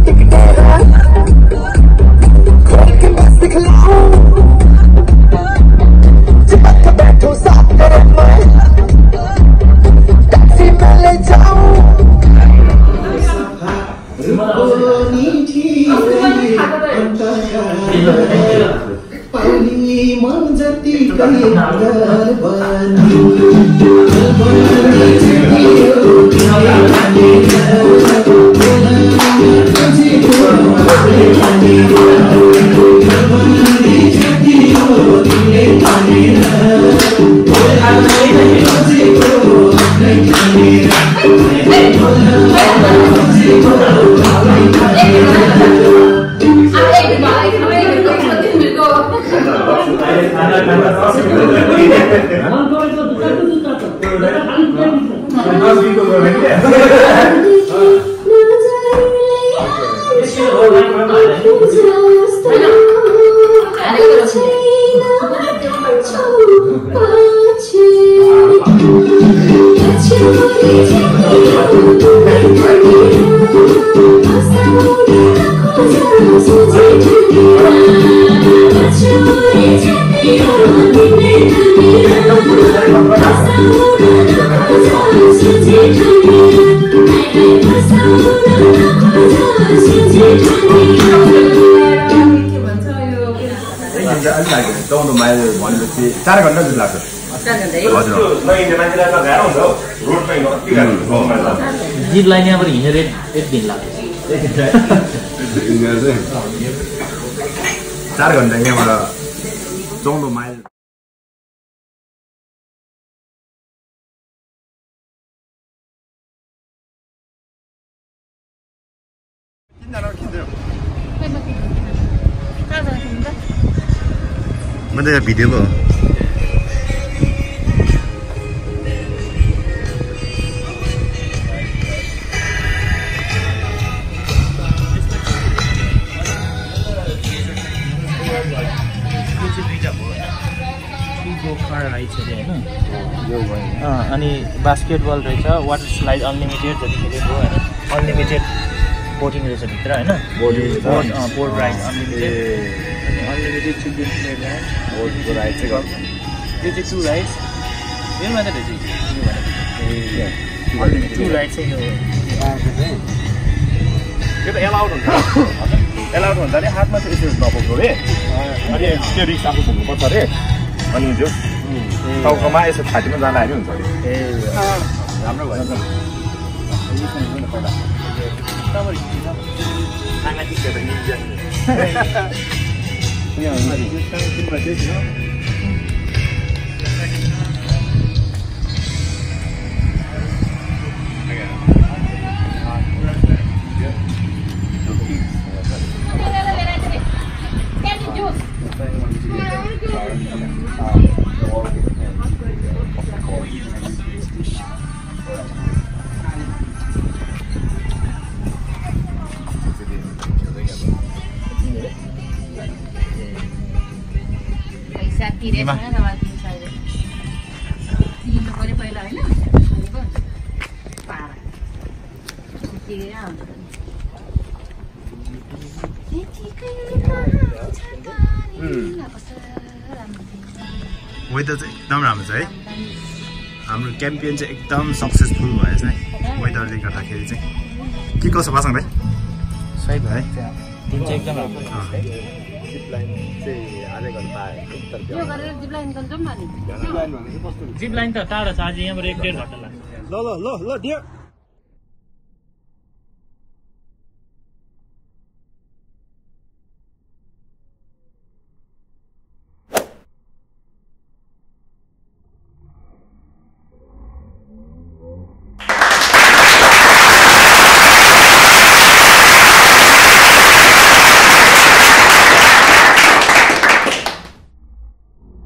चौधो mile भनेपछि 4 घण्टा जति लाग्छ। 4 घण्टा हजुर नहिँड्ने मान्छेलाई त गाह्रो हुन्छ हौ। रोडमै कति गाह्रो हुन्छ। जिप लाइन यहाँबाट हिँडेर 1 दिन लाग्छ। 4 घण्टा यहाँबाट 14 माइल। म त यहाँ भिडियो पो अनि बास्केटबल रहेछ, वाटर स्लाइड अनलिमिटेड जतिखेर भयो होइन, अनलिमिटेड बोटिङ रहेछ भित्र होइन, बोट राइड अनलिमिटेड, अनि अनलिमिटेड चिल्ड्रेन प्लेग्राउन्ड, बोटको राइड चाहिँ गर्छ। यो चाहिँ 2 राइड्स यो मात्रै रहेछ अनलिमिटेड 2 राइड चाहिँ त्यो त एलाउड हुन्छ। एलाउड हुन्छ अरे हातमा चाहिँ यसो नपुग्नु अरे, अनि त्यो रिक्स आफू पुग्नुपर्छ अरे, अनि त्यो टाउकोमा यसो छातीमा जान आयो हुन्छ अरे। राम्रो भयो वेदर चाहिँ एकदम राम्रो छ है। हाम्रो क्याम्पेन चाहिँ एकदम सक्सेसफुल भएछ है वेदरले गर्दाखेरि चाहिँ। के कसो पासँग भाइ? सही भयो है, दिन चाहिँ एकदम राम्रो। जिप लाइन त टाढो छ, आज यहाँबाट 1-1.5 घन्टा लाग्छ। ल दियो।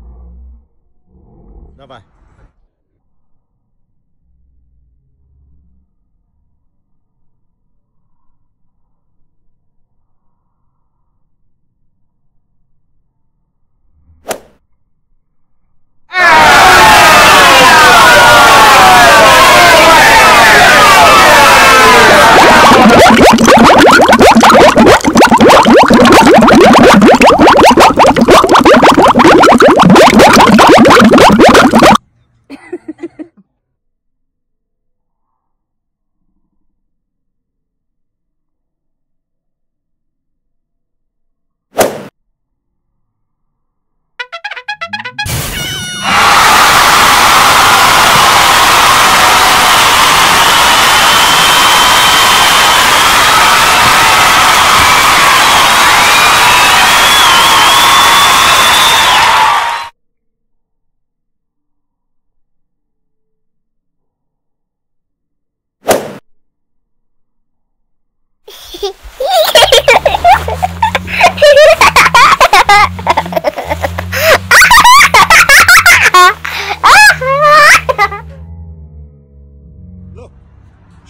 Bye.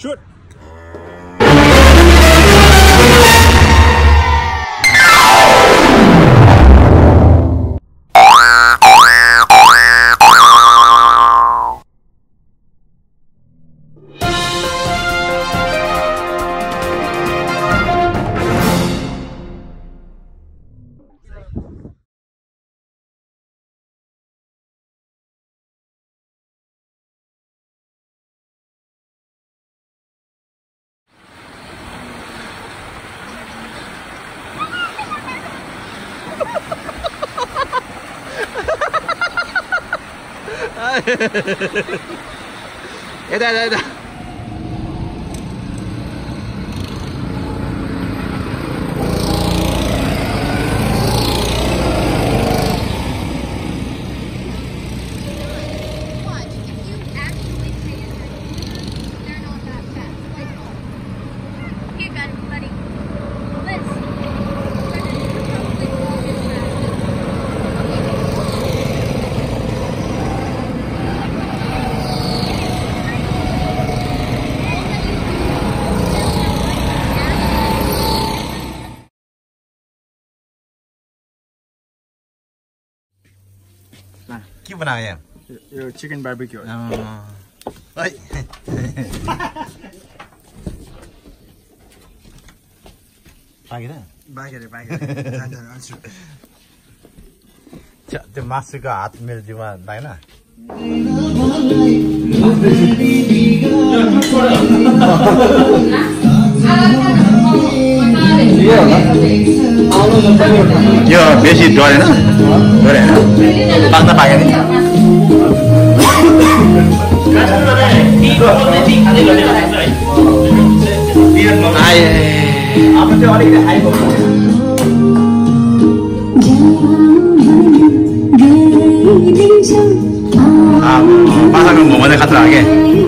Shoot. 여다. के बनायो यहाँ? यो चिकन बार्बिक्यू हो। है बागेर त्यो मासुको हात मेरो जिउमा लाग्दैन। यो बेसी डरेन पाक्दा पाकेन माछाको मोमो चाहिँ खतरा हो क्या।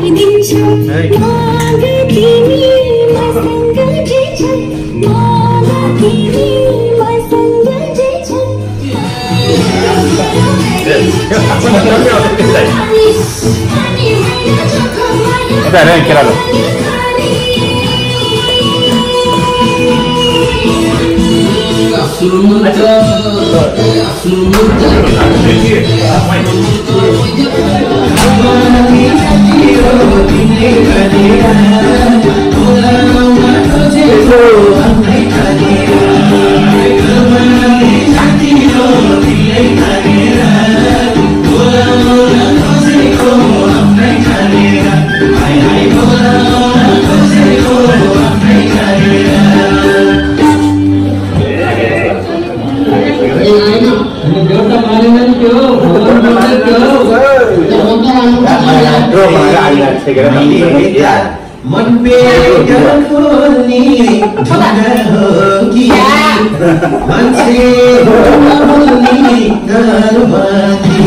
मन पे खोल्ने हो कि मान्छे बोल्ने नरमानी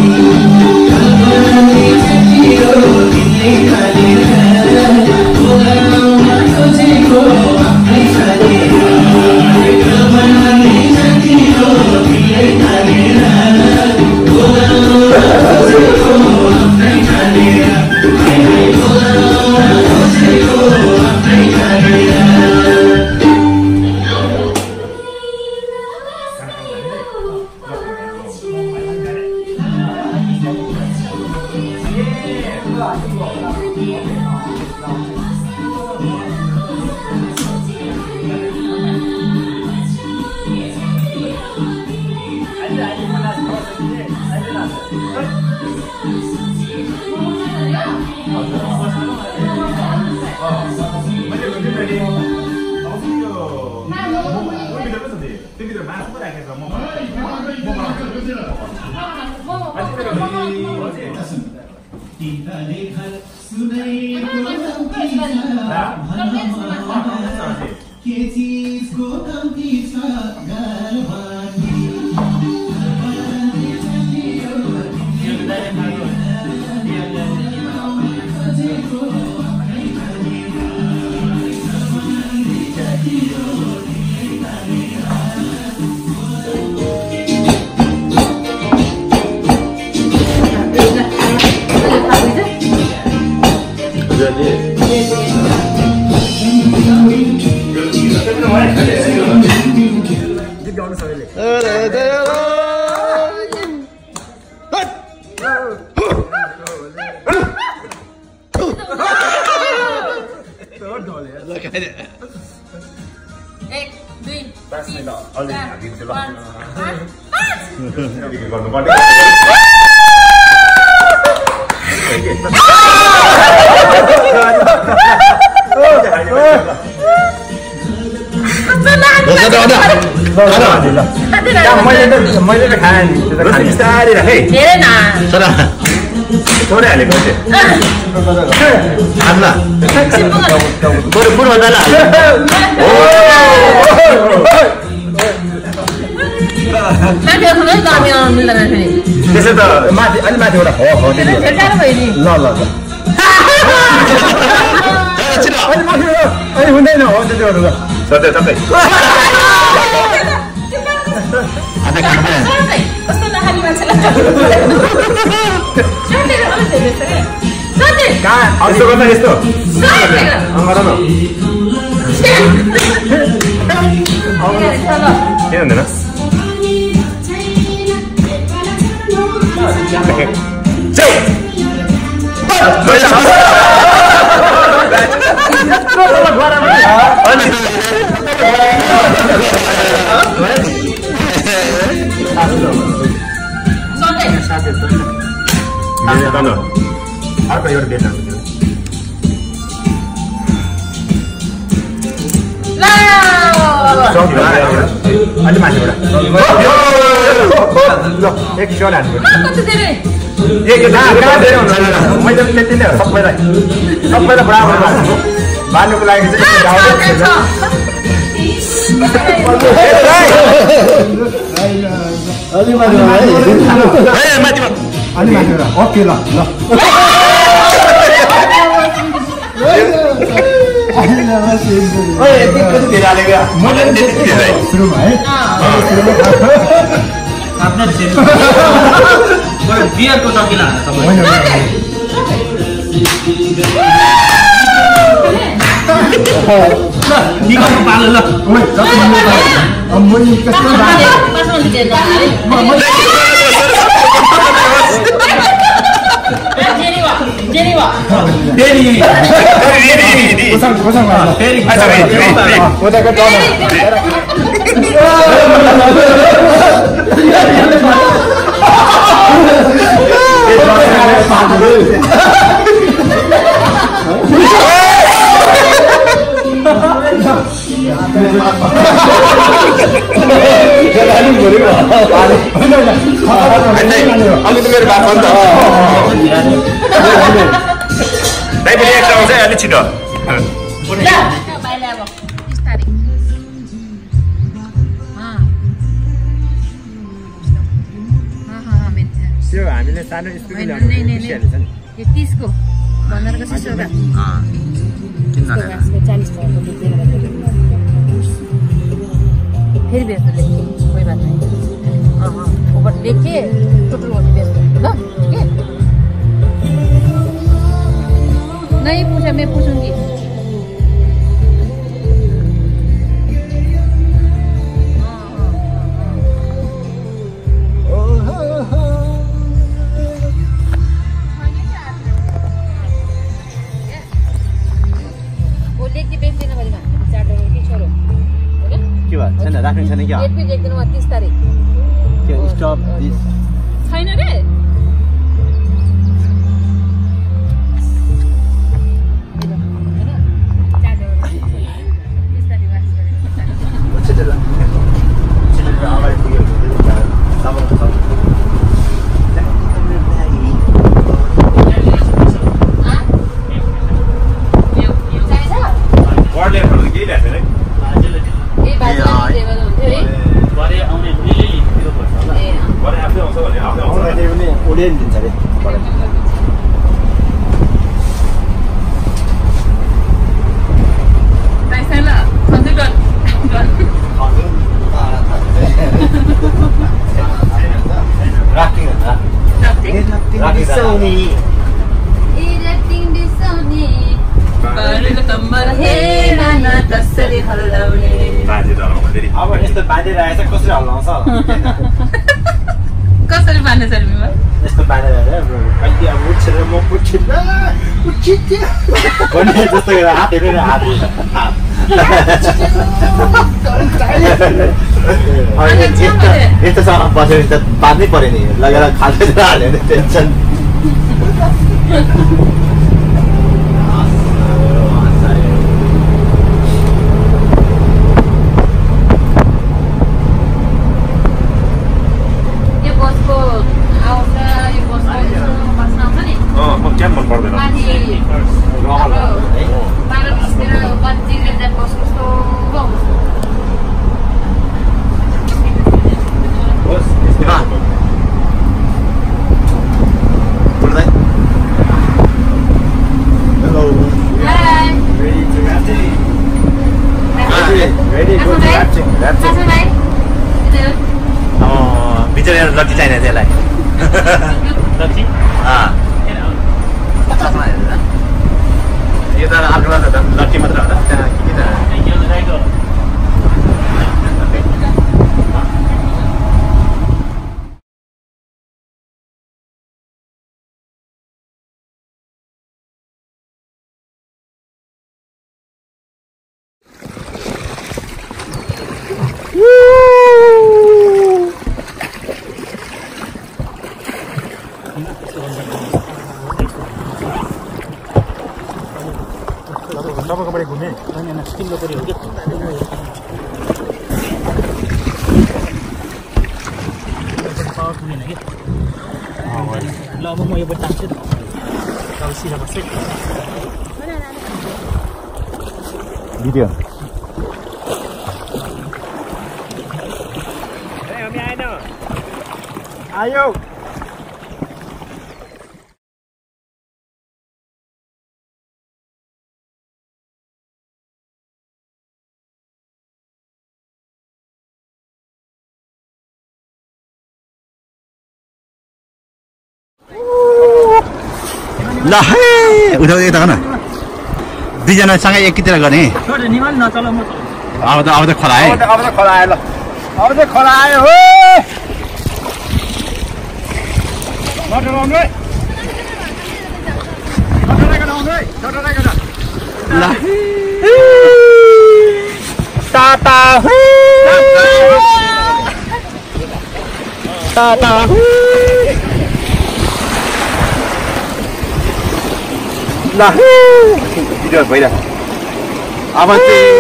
Yeah. आउनु सबैले एक दुई बास नै ल अलि हालिदिन्छु ल पाँच गर्नुपर्ने मैले त खाएँ नि बिस्तारै राख है धेरै न थोरै हालेको थिएँ त्यसो त माथि अलि माथिबाट हो भयो नि ल ल ल अलि हुँदैन हो त्यतिबाट ल सधैँ सबै कस्तो नखाने मान्छेलाई कहाँ यस्तो गर्दा यस्तो गर न के हुँदैन अर्को एउटा बेच अलि माथिबाट एक सय हाल्नु मैले त्यति नै हो सबैलाई बराबर बाँध्नुको लागि ओके ल बियरको टकिला पालो ल अलि छिटो त्यो हामीले सानो स्कुल 30 को 15 को 40 फिर बेच लेंगे कोई बात नहीं ऊपर लेके टोटल वाली बेच देंगे ना ठीक है नहीं पूछा मैं पूछूंगी राख्ने छैन क्या डेट पनि लेख्दिनु 30 तारिख के स्टप दिस छैन रे बाजे डराउँदा फेरि अब यस्तो बाँधेर आएछ कसरी हल्लाउँछ कसरी बाँध्ने चर्मीमा यस्तो बाँधेर कहिले अब उठेर म उठिन भन्ने जस्तो हात हेरेर हात यस्तोसँग बसेर त बाँध्नै पर्यो नि लगेर खाँदै हाल्यो भने टेन्सन क्या मन पर्दैन बिचरा लट्ठी चाहिने त्यसलाई यो त अर्को लट्ठी मात्र हो त त्यहाँ के तपाईँको पनि घुमेँ स्किन लोकरी हो कि पावर पुगेन कि ल अब म यो पनि तान्छु त अब सिधा बस्छु भिडियो आयो ल है उठाउँदै यता न दुईजना सँगै एकैतिर गर्ने निमाल नचल म अब त खोला है अब त खोला आयो ल अब त खोला आयो हो ल टाटा टाटा ल भिडियो भइरहेको अब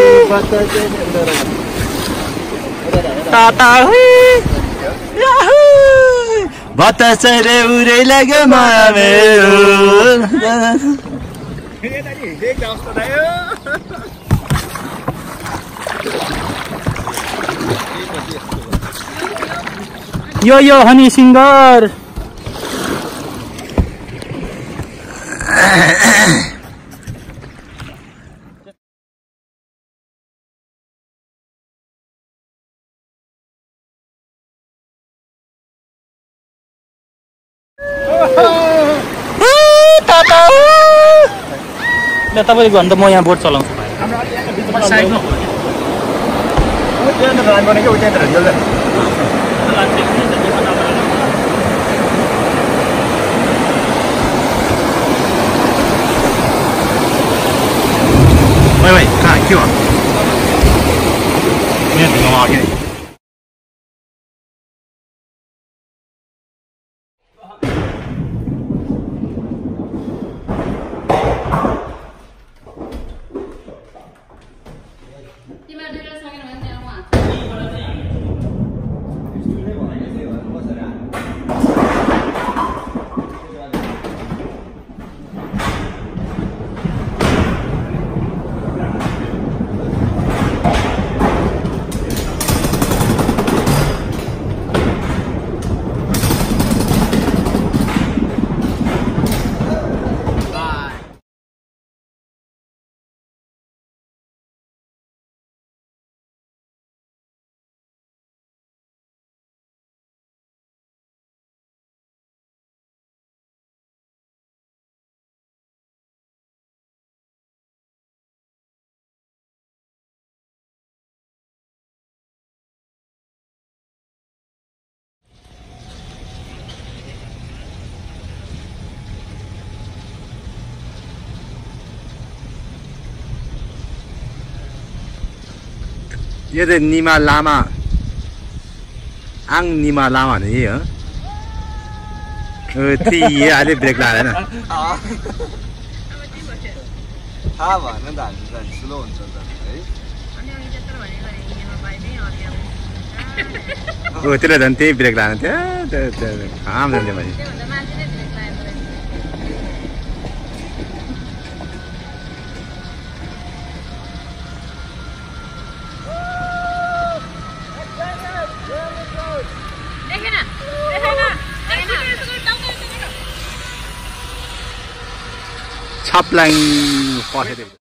टाटा बतासे रे उरे लाग्यो मेरो यो हनी सिंगर तपाईँको भन्दा म यहाँ बोट चलाउँछु भाइ कहाँ के हो अघि यो चाहिँ निमा लामा आङ निमा लामा नि हो ये अहिले ब्रेक लगाएन थाहा भएन त हामी त स्लो हुन्छ त है त्यसले झन् त्यही ब्रेक लगाएन थियो आम जान्थ्यो मैले छप्लाङ पसेको